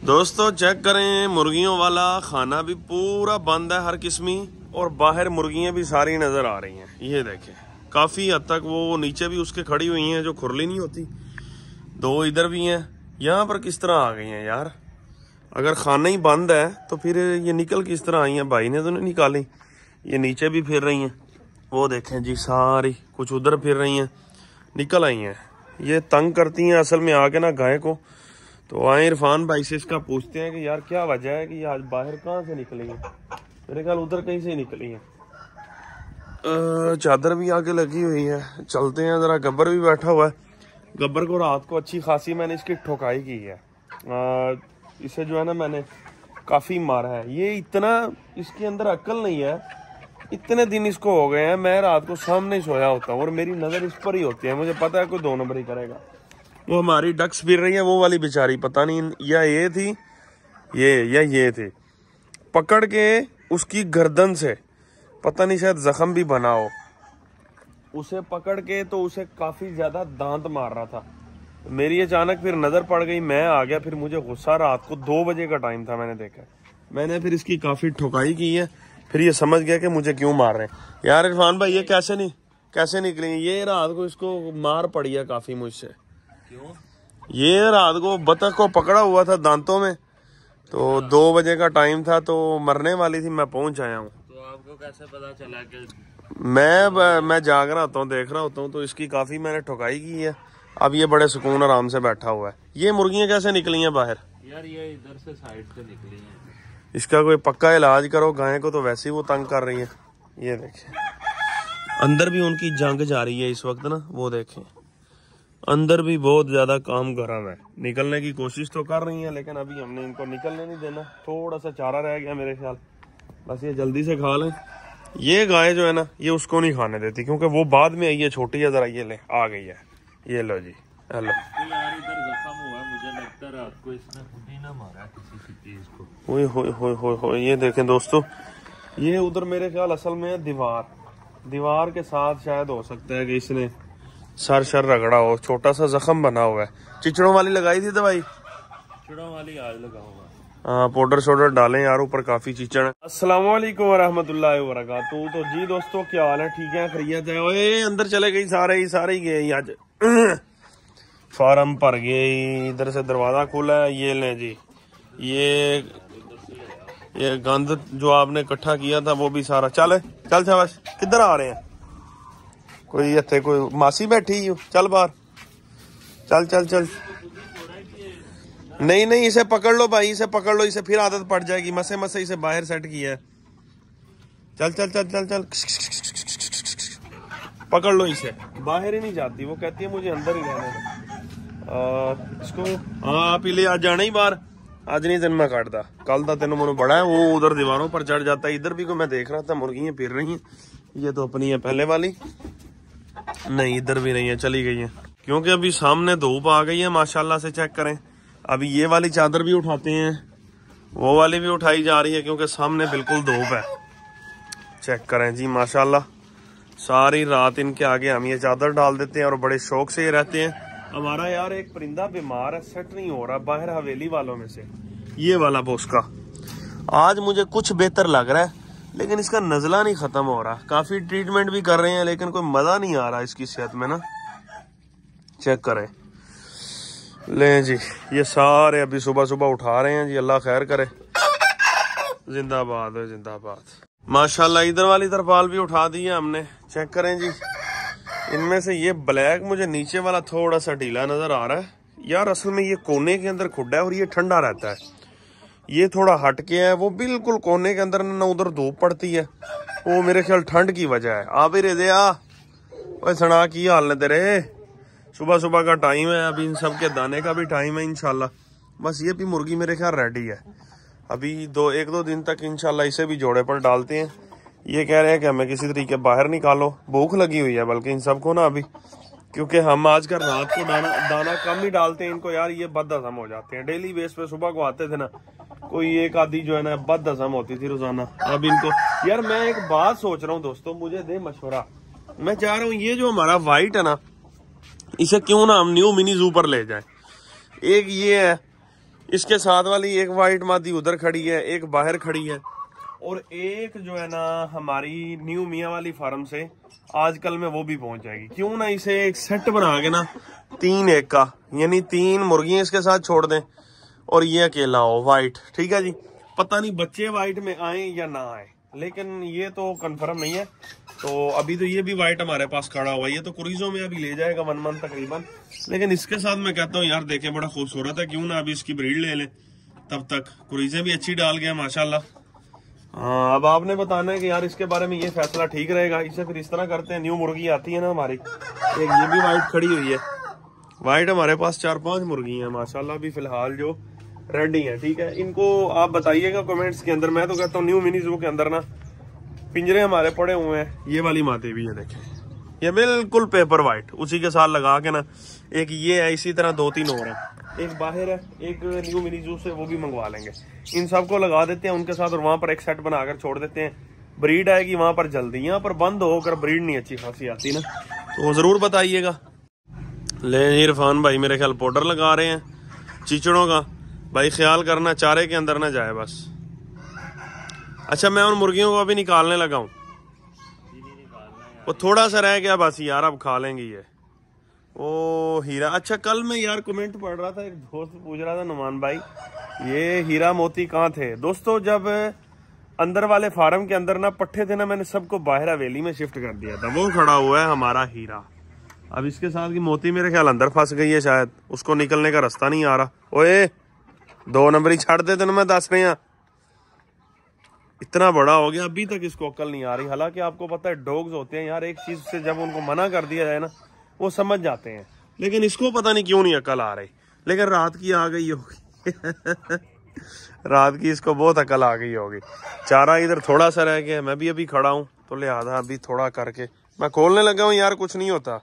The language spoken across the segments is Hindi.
दोस्तों चेक करें, मुर्गियों वाला खाना भी पूरा बंद है हर किस्मी, और बाहर मुर्गियां भी सारी नजर आ रही हैं। ये देखें, काफी हद तक वो नीचे भी उसके खड़ी हुई हैं जो खुरली नहीं होती। दो इधर भी हैं। यहाँ पर किस तरह आ गई हैं यार? अगर खाना ही बंद है तो फिर ये निकल किस तरह आई हैं? भाई ने तो नहीं निकाली। ये नीचे भी फिर रही हैं, वो देखें जी, सारी कुछ उधर फिर रही हैं, निकल आई हैं। ये तंग करती हैं असल में आके ना गाय को। तो आए इरफान भाई से इसका पूछते हैं कि यार क्या वजह है कि आज बाहर कहाँ से निकली है? मेरे ख्याल उधर कहीं से निकली है। चादर भी आगे लगी हुई है। चलते हैं जरा। गब्बर भी बैठा हुआ है। गब्बर को रात को अच्छी खासी मैंने इसकी ठोकाई की है। इसे जो है ना मैंने काफी मारा है। ये इतना इसके अंदर अक्ल नहीं है। इतने दिन इसको हो गए हैं, मैं रात को सामने सोया होता हूँ और मेरी नजर इस पर ही होती है। मुझे पता है कोई दो नंबर ही करेगा। वो हमारी डक्स फिर रही है, वो वाली बेचारी पता नहीं या ये थी ये थी, पकड़ के उसकी गर्दन से पता नहीं शायद जख्म भी बना हो। उसे पकड़ के तो उसे काफी ज्यादा दांत मार रहा था। मेरी अचानक फिर नजर पड़ गई, मैं आ गया। फिर मुझे गुस्सा, रात को 2 बजे का टाइम था, मैंने देखा, मैंने फिर इसकी काफी ठुकाई की है। फिर ये समझ गया कि मुझे क्यों मार रहे हैं। यार इरफान भाई, ये कैसे निकली? ये रात को इसको मार पड़ी है काफी मुझसे। क्यों? ये रात को बतख को पकड़ा हुआ था दांतों में, तो 2 बजे का टाइम था, तो मरने वाली थी। मैं पहुंच आया हूँ। तो आपको कैसे पता चला कि? मैं जाग रहा होता हूँ, देख रहा होता हूँ, तो इसकी काफी मैंने ठुकाई की है। अब ये बड़े सुकून आराम से बैठा हुआ है। ये मुर्गियां कैसे निकली हैं बाहर? यार ये इधर से साइड से निकली हैं। इसका कोई पक्का इलाज करो। गाय को तो वैसे ही वो तंग कर रही है। ये देखें, अंदर भी उनकी जंग जारी है इस वक्त ना। वो देखें, अंदर भी बहुत ज्यादा काम गर्म है। निकलने की कोशिश तो कर रही है, लेकिन अभी हमने इनको निकलने नहीं देना। थोड़ा सा चारा रह गया मेरे ख्याल, बस ये जल्दी से खा लें। ये गाय जो है ना, ये उसको नहीं खाने देती क्योंकि वो बाद में आई है, छोटी है जरा। ये ले आ गई है, ये लो जी, हेलो। यार इधर जख्म हुआ है, मुझे लगता है रात को इसने खुद ही ना मारा किसी चीज को। ओए ये देखें दोस्तों, ये उधर मेरे ख्याल असल में है दीवार के साथ शायद हो सकता है कि इसने सर रगड़ा हो, छोटा सा जख्म बना हुआ है। चिचड़ों वाली लगाई थी दवाई? चिचड़ों वाली आज लगाऊंगा। हाँ, पाउडर शोडर डालें यार, ऊपर काफी चिचड़ है। अस्सलाम वालेकुम वरहमतुल्लाहि वबरकातुहू। तो जी दोस्तों, क्या हाल है? ठीक है, खैरियत है? ओए अंदर चले गई, सारे ही गए आज। फार्म भर गए। इधर से दरवाजा खुला है। ये ले जी, ये गंद जो आपने इकट्ठा किया था वो भी सारा चल शाबाश। किधर आ रहे हैं? कोई इतने कोई मासी बैठी, चल बाहर, चल। नहीं, इसे पकड़ लो भाई, इसे पकड़ लो, इसे फिर आदत पड़ जाएगी। मसे इसे बाहर सेट किया है। चल पकड़ लो इसे। बाहर ही नहीं जाती, वो कहती है मुझे अंदर ही रहना है। इसको हाँ आप ही ले, आज जाना ही बाहर। आज नहीं दिन मैं काटता, कल का तेन मनो बड़ा है। वो उधर दीवारों पर चढ़ जाता है। इधर भी को मैं देख रहा था, मुर्गियां फिर रही हैं। ये तो अपनी है पहले वाली, नहीं इधर भी नहीं है, चली गई है क्योंकि अभी सामने धूप आ गई है माशाल्लाह से। चेक करें, अभी ये वाली चादर भी उठाते हैं, वो वाली भी उठाई जा रही है क्योंकि सामने बिल्कुल धूप है। चेक करें जी माशाल्लाह, सारी रात इनके आगे हम ये चादर डाल देते हैं और बड़े शौक से ये रहते हैं। हमारा यार एक परिंदा बीमार है, सेट नहीं हो रहा बाहर हवेली वालों में से। ये वाला बोस्का आज मुझे कुछ बेहतर लग रहा है, लेकिन इसका नजला नहीं खत्म हो रहा। काफी ट्रीटमेंट भी कर रहे हैं, लेकिन कोई मजा नहीं आ रहा इसकी सेहत में ना। चेक करें, ले जी, ये सारे अभी सुबह उठा रहे हैं जी। अल्लाह खैर करे, जिंदाबाद है, जिंदाबाद माशाल्लाह। इधर वाली तरपाल भी उठा दी है हमने। चेक करें जी, इनमें से ये ब्लैक मुझे नीचे वाला थोड़ा सा ढीला नजर आ रहा है यार। असल में ये कोने के अंदर खुड्डा है और ये ठंडा रहता है। ये थोड़ा हट के है, वो बिल्कुल कोने के अंदर ना उधर धूप पड़ती है, वो मेरे ख्याल ठंड की वजह है। आ भी रे आ सना की हाल ने तेरे? सुबह का टाइम है, अभी इन सब के दाने का भी टाइम है इंशाल्लाह। बस ये भी मुर्गी मेरे ख्याल रेडी है। अभी 1-2 दिन तक इंशाल्लाह इसे भी जोड़े पर डालते हैं। ये कह रहे हैं कि हमें किसी तरीके बाहर निकालो, भूख लगी हुई है बल्कि इन सबको ना अभी, क्योंकि हम आजकल रात को दाना कम ही डालते हैं इनको यार। ये बदहजम हो जाते हैं। डेली बेस पे सुबह को आते थे ना, कोई एक आधी जो है ना बदहजम होती थी रोजाना। अब इनको यार मैं एक बात सोच रहा हूँ दोस्तों, मुझे दे मशवरा। मैं चाह रहा हूँ ये जो हमारा वाइट है ना, इसे क्यों ना हम न्यू मिनी जू पर ले जाए। एक ये है इसके साथ वाली एक वाइट मादी उधर खड़ी है, एक बाहर खड़ी है, और एक जो है ना हमारी न्यू मियाँ वाली फार्म से आजकल में वो भी पहुंच जाएगी। क्यों ना इसे एक सेट बना के ना 3 एक का, यानी 3 मुर्गियां इसके साथ छोड़ दें और ये अकेला हो वाइट। ठीक है जी, पता नहीं बच्चे वाइट में आए या ना आए, लेकिन ये तो कंफर्म नहीं है। तो अभी तो ये भी वाइट हमारे पास खड़ा हुआ है, ये तो क्रूजों में अभी ले जाएगा 1 मंथ तकरीबन। लेकिन इसके साथ मैं कहता हूँ यार देखें बड़ा खूबसूरत है, क्यों ना अभी इसकी ब्रीड ले लें, तब तक क्रूजें भी अच्छी डाल गया माशाल्लाह। अब आपने बताना है कि यार इसके बारे में ये फैसला ठीक रहेगा। इसे फिर इस तरह करते हैं, न्यू मुर्गी आती है ना हमारी, एक ये भी वाइट खड़ी हुई है, वाइट हमारे पास 4-5 मुर्गी हैं माशाल्लाह अभी फिलहाल जो रेडी हैं। ठीक है, इनको आप बताइएगा कमेंट्स के अंदर। मैं तो कहता हूँ न्यू मिनी ज़ू के अंदर ना पिंजरे हमारे पड़े हुए हैं, ये वाली माते भी है देखें, ये बिल्कुल पेपर वाइट, उसी के साथ लगा के ना एक ये है, इसी तरह 2-3 और हैं, एक बाहर है, एक न्यू मिनी जू से वो भी मंगवा लेंगे। इन सबको लगा देते हैं उनके साथ और वहां पर एक सेट बनाकर छोड़ देते हैं। ब्रीड आएगी वहां पर जल्दी, यहाँ पर बंद होकर ब्रीड नहीं अच्छी खासी आती ना, तो जरूर बताइएगा। ले इरफान भाई मेरे ख्याल पाउडर लगा रहे हैं चीचड़ों का, भाई ख्याल करना चारे के अंदर ना जाए बस। अच्छा मैं उन मुर्गियों को अभी निकालने लगा हूँ, वो थोड़ा सा रह गया बस यार, अब खा लेंगे ये। ओ हीरा, अच्छा कल मैं यार कमेंट पढ़ रहा था, एक दोस्त पूछ रहा था नुमान भाई ये हीरा मोती कहाँ थे। दोस्तों जब अंदर वाले फार्म के अंदर ना पट्टे थे ना, मैंने सबको बाहर हवेली में शिफ्ट कर दिया था, वो खड़ा हुआ है हमारा हीरा। अब इसके साथ की मोती मेरे ख्याल अंदर फंस गई है शायद, उसको निकलने का रास्ता नहीं आ रहा। ओए 2 नंबरी छाड़ दे तेन मैं 10 रहा, इतना बड़ा हो गया अभी तक इसको अक्ल नहीं आ रही। हालांकि आपको पता है डॉग्स होते हैं यार, एक चीज से जब उनको मना कर दिया जाए ना वो समझ जाते हैं, लेकिन इसको पता नहीं क्यों नहीं अकल आ रही। लेकिन रात की आ गई होगी रात की इसको बहुत अकल आ गई होगी। चारा इधर थोड़ा सा रह गया, मैं भी अभी खड़ा हूँ तो लिहाजा अभी थोड़ा करके मैं खोलने लगा हूँ यार, कुछ नहीं होता।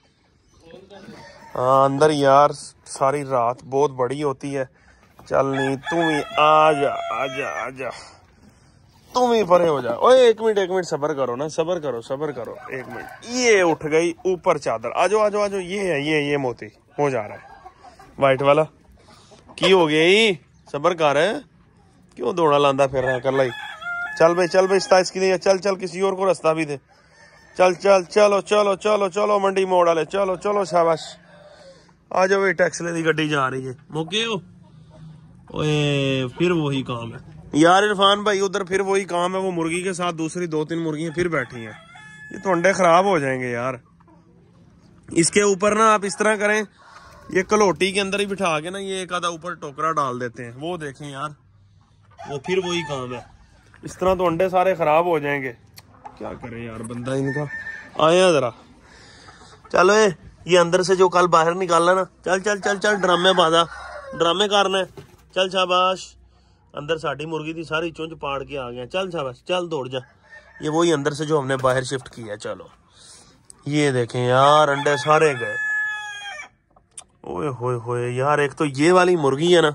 हाँ अंदर यार सारी रात बहुत बड़ी होती है। चल नहीं तुम ही आजा आजा आजा, तुम ही परे हो जा। ओए एक मिनट सबर करो ना, सबर करो 1 मिनट। ये उठ गई ऊपर चादर, आजो आजो आजो, ये है ये मोती हो जा रहा है वाइट वाला। की हो गया ही, सबर कर है, क्यों दौड़ा लांदा फिर रहा कर लाई। चल भाई इसकी नहीं, चल किसी और को रास्ता भी दे। चल चलो मंडी मोड़ वाले, चलो शाबाश। आ जाओ भाई, टैक्सले की गड्डी जा रही है मौके हो। ओए फिर वही काम है यार इरफान भाई, उधर फिर वही काम है, वो मुर्गी के साथ दूसरी 2-3 मुर्गियां फिर बैठी हैं, ये तो अंडे खराब हो जाएंगे यार। इसके ऊपर ना आप इस तरह करें, ये कलोटी के अंदर ही बिठा के ना ये एक आधा ऊपर टोकरा डाल देते हैं, वो देखें यार वो फिर वही काम है। इस तरह तो अंडे सारे खराब हो जाएंगे, क्या करे यार बंदा इनका। आया जरा चलो, ये अंदर से जो कल बाहर निकालना ना, चल ड्रामे बाजा, ड्रामे करना है, चल शाबाश। अंदर साड़ी मुर्गी थी सारी चुंझ पाड़ के आ गया, चल शाबाश चल दौड़ जा। ये वही अंदर से जो हमने बाहर शिफ्ट किया। चलो ये देखें यार अंडे सारे गए। ओए होए यार, एक तो ये वाली मुर्गी है ना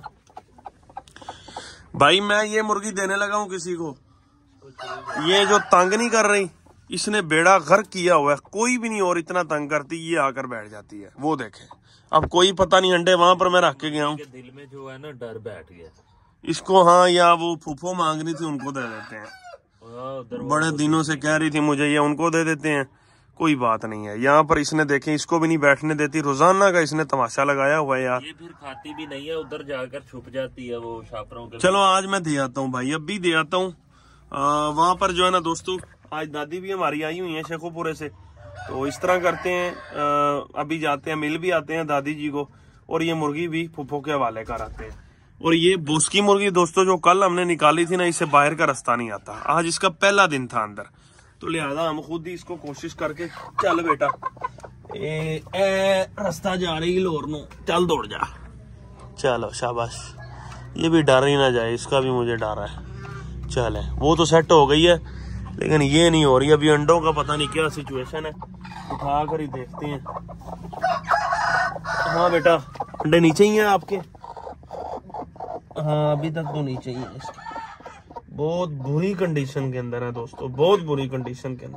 भाई, मैं ये मुर्गी देने लगा हूँ किसी को, ये जो तंग नहीं कर रही, इसने बेड़ा गर्क किया हुआ है, कोई भी नहीं और इतना तंग करती, ये आकर बैठ जाती है। वो देखें अब कोई पता नहीं अंडे वहां पर मैं रख के गया हूँ, दिल में जो है ना डर बैठ गया इसको। हाँ या वो फूफो मांग रही थी, उनको दे देते हैं, बड़े दिनों से कह रही थी मुझे, ये उनको दे देते हैं, कोई बात नहीं है। यहाँ पर इसने देखें इसको भी नहीं बैठने देती, रोजाना का इसने तमाशा लगाया हुआ है यार। ये फिर खाती भी नहीं है, उधर जाकर छुप जाती है वो शापरों के। चलो आज मैं दे आता हूँ भाई, अब भी दे आता हूँ। वहां पर जो है ना दोस्तों, आज दादी भी हमारी आई हुई है शेखोपुरे से, तो इस तरह करते हैं, अभी जाते हैं मिल भी आते हैं दादी जी को, और ये मुर्गी भी फूफो के हवाले कर आते हैं। और ये बोस्की मुर्गी दोस्तों जो कल हमने निकाली थी ना, इससे बाहर का रास्ता नहीं आता, आज इसका पहला दिन था अंदर, तो लिहाजा हम खुद ही इसको कोशिश करके, चल बेटा रास्ता जा रही लोर नो, चल दौड़ जा, चलो शाबाश। ये भी डर ही ना जाए, इसका भी मुझे डर है। चले वो तो सेट हो गई है, लेकिन ये नहीं हो रही अभी। अंडों का पता नहीं क्या सिचुएशन है, उठा कर ही देखते हैं। हाँ बेटा अंडे नीचे ही हैं आपके? हाँ अभी तक तो नीचे ही है, बहुत बुरी कंडीशन के अंदर है दोस्तों, बहुत बुरी कंडीशन के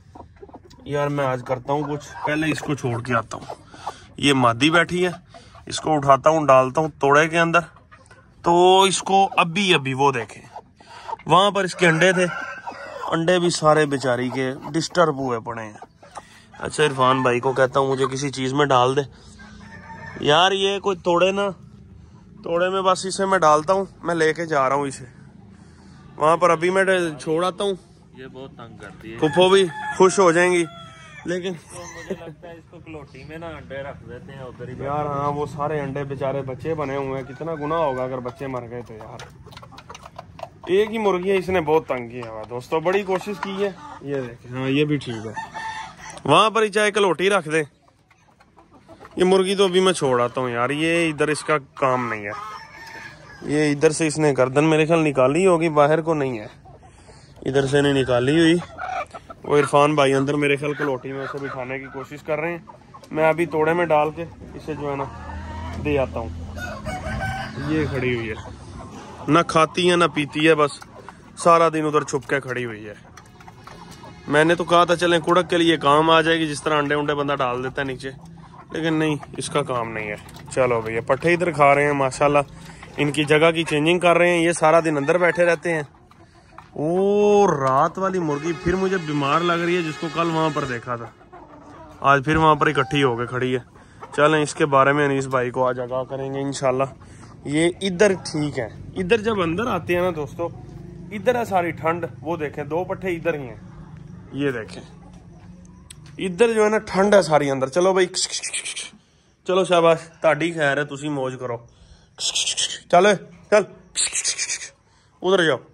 अंदर। यार मैं आज करता हूँ कुछ, पहले इसको छोड़ के आता हूँ। ये मादी बैठी है, इसको उठाता हूँ, डालता हूँ तोड़े के अंदर। तो इसको अभी वो देखें, वहां पर इसके अंडे थे, अंडे भी सारे बेचारी के डिस्टर्ब हुए पड़े हैं। अच्छा इरफान भाई को कहता हूँ मुझे किसी चीज में डाल दे यार, ये कोई तोड़े ना, तोड़े में बस इसे मैं डालता हूँ, मैं लेके जा रहा हूँ इसे वहां पर। अभी मैं छोड़ आता हूँ, ये बहुत तंग करती है। फुफो भी खुश हो जाएंगी, लेकिन तो मुझे लगता है इसको कलोटी में ना अंडे रख देते हैं उधर ही। यार हाँ, वो सारे अंडे बेचारे बच्चे बने हुए हैं, कितना गुनाह होगा अगर बच्चे मर गए तो यार। एक ही मुर्गी है, इसने बहुत तंग किया हुआ दोस्तों, बड़ी कोशिश की है। ये देखें, हाँ ये भी ठीक है, वहां पर ही चाहे कलोटी रख दे। ये मुर्गी तो अभी मैं छोड़ आता हूँ यार, ये इधर इसका काम नहीं है। ये इधर से इसने गर्दन मेरे ख्याल निकाली होगी, बाहर को नहीं है, इधर से नहीं निकाली हुई। वो इरफान भाई अंदर मेरे ख्याल कलोटी में उसे बिठाने की कोशिश कर रहे हैं। मैं अभी तोड़े में डाल के इसे जो है ना दे आता हूँ। ये खड़ी हुई है, ना खाती है ना पीती है, बस सारा दिन उधर छुप के खड़ी हुई है। मैंने तो कहा था चलें कुड़क के लिए काम आ जाएगी, जिस तरह अंडे उंडे बंदा डाल देता है नीचे, लेकिन नहीं, इसका काम नहीं है। चलो भैया, पट्ठे इधर खा रहे हैं माशाल्लाह, इनकी जगह की चेंजिंग कर रहे हैं। ये सारा दिन अंदर बैठे रहते हैं। ओ रात वाली मुर्गी फिर मुझे बीमार लग रही है, जिसको कल वहां पर देखा था, आज फिर वहां पर इकट्ठी होकर खड़ी है। चलें इसके बारे में अनीस भाई को आज आगाह करेंगे इंशाल्लाह। ये इधर ठीक है, इधर जब अंदर आते हैं ना दोस्तों, इधर है सारी ठंड। वो देखें, दो पट्ठे इधर ही हैं, ये देखें, इधर जो है ना ठंड है सारी अंदर। चलो भाई, चलो शाबाश, ताड़ी खैर है, तुसी मौज करो। चल चल उधर जाओ,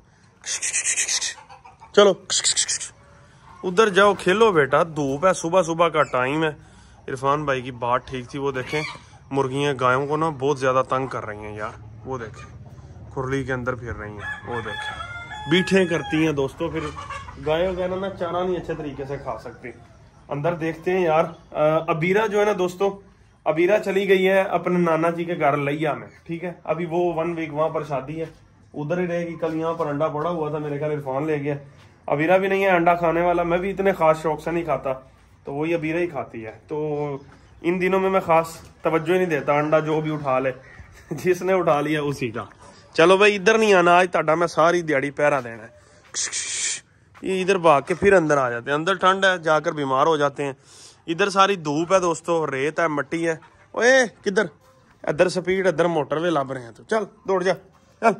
चलो उधर जाओ, खेलो बेटा, धूप है, सुबह सुबह का टाइम है। इरफान भाई की बात ठीक थी। वो देखें मुर्गियां गायों को ना बहुत ज्यादा तंग कर रही हैं यार। वो देखें खुरली के अंदर फिर रही हैं, वो देखें बीठे करती हैं दोस्तों। फिर गायों का ना चारा नहीं अच्छे तरीके से खा सकती। अंदर देखते हैं यार। अबीरा जो है ना दोस्तों, अबीरा चली गई है अपने नाना जी के घर लिया में, ठीक है। अभी वो 1 वीक वहां पर शादी है, उधर ही रहेगी। कल यहाँ पर अंडा पड़ा हुआ था, मेरे ख्याल इरफान ले गया। अबीरा भी नहीं है अंडा खाने वाला, मैं भी इतने खास शौक से नहीं खाता, तो वही अबीरा ही खाती है। तो इन दिनों में मैं खास तवज्जो ही नहीं देता, अंडा जो भी उठा ले जिसने उठा लिया उसी का। चलो भाई इधर नहीं आना, आज ताड़ा मैं सारी दिहाड़ी पहरा देना है। ये इधर भाग के फिर अंदर आ जाते हैं, अंदर ठंड है, जाकर बीमार हो जाते हैं। इधर सारी धूप है दोस्तों, रेत है, मट्टी है। ओए किधर, इधर स्पीड, इधर मोटरवे लब रहे हैं, तो चल दौड़ जा, चल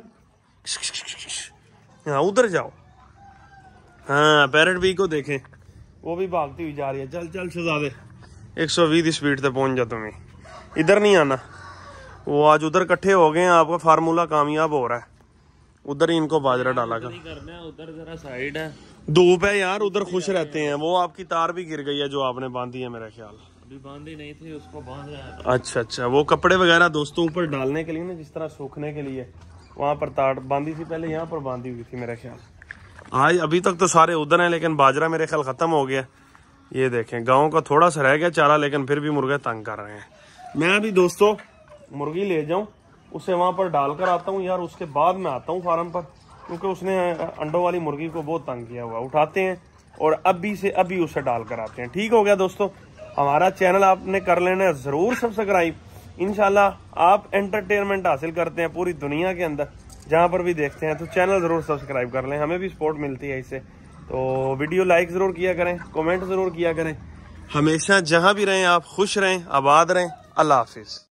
हाँ उधर जाओ। हाँ पैरट बी को देखें, वो भी भागती हुई जा रही है। चल चल शहजादे, 120 स्पीड से पहुंच जा तुम्हें, इधर नहीं आना। वो आज उधर इकट्ठे हो गए हैं, आपका फार्मूला कामयाब हो रहा है। उधर ही इनको बाजरा डाला का करना है, उधर जरा साइड है, धूप है यार, उधर खुश रहते हैं। वो आपकी तार भी गिर गई है जो आपने बांधी है, मेरा ख्याल अभी बांधी नहीं थी, उसको बांध रहा है। अच्छा अच्छा, वो कपड़े वगैरह दोस्तों ऊपर डालने के लिए ना, जिस तरह सूखने के लिए वहां पर तार बांधी थी, पहले यहाँ पर बांधी हुई थी मेरा ख्याल। आज अभी तक तो सारे उधर हैं, लेकिन बाजरा मेरे ख्याल खत्म हो गया। ये देखें गाँव का थोड़ा सा रह गया चारा, लेकिन फिर भी मुर्गे तंग कर रहे हैं। मैं अभी दोस्तों मुर्गी ले जाऊं, उसे वहां पर डालकर आता हूं यार, उसके बाद मैं आता हूं फार्म पर, क्योंकि उसने अंडों वाली मुर्गी को बहुत तंग किया हुआ। उठाते हैं और अभी से अभी उसे डालकर आते हैं। ठीक हो गया दोस्तों, हमारा चैनल आपने कर लेना है जरूर सब्सक्राइब। इंशाल्लाह आप एंटरटेनमेंट हासिल करते हैं पूरी दुनिया के अंदर, जहां पर भी देखते हैं, तो चैनल जरूर सब्सक्राइब कर लें, हमें भी सपोर्ट मिलती है इससे। तो वीडियो लाइक जरूर किया करें, कमेंट जरूर किया करें। हमेशा जहां भी रहें आप खुश रहें, आबाद रहें। अल्लाह हाफिज।